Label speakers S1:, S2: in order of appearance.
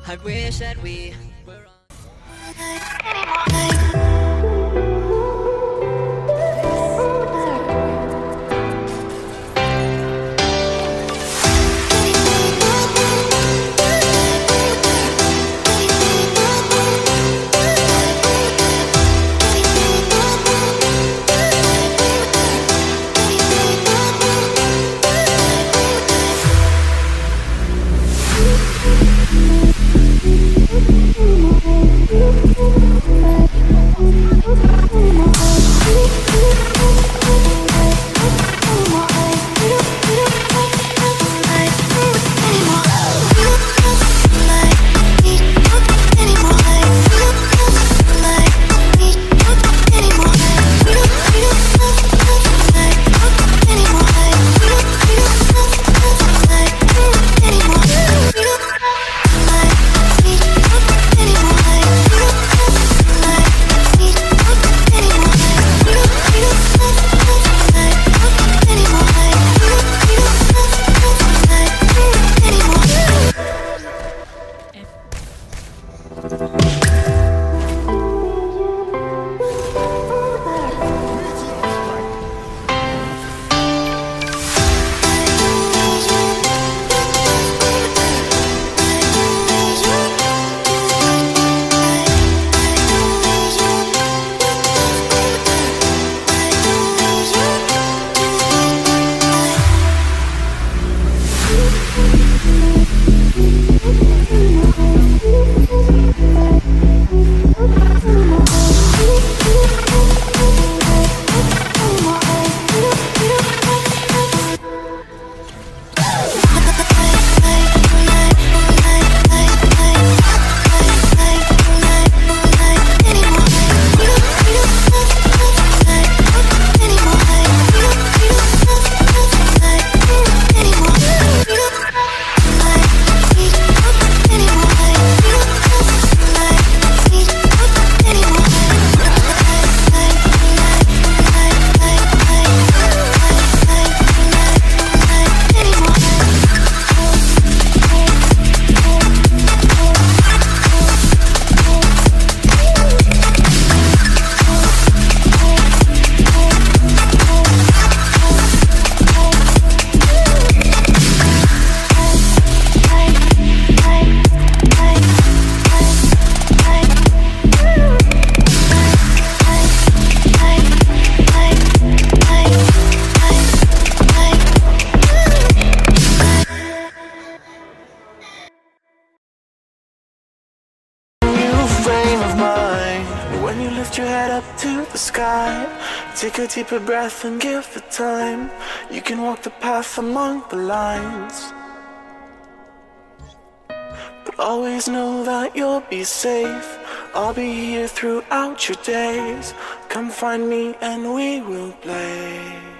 S1: I wish that we were
S2: your head up to the sky. Take a deeper breath and give it time. You can walk the path among the lines, but always know that you'll be safe. I'll be here throughout your days. Come find me and we will play.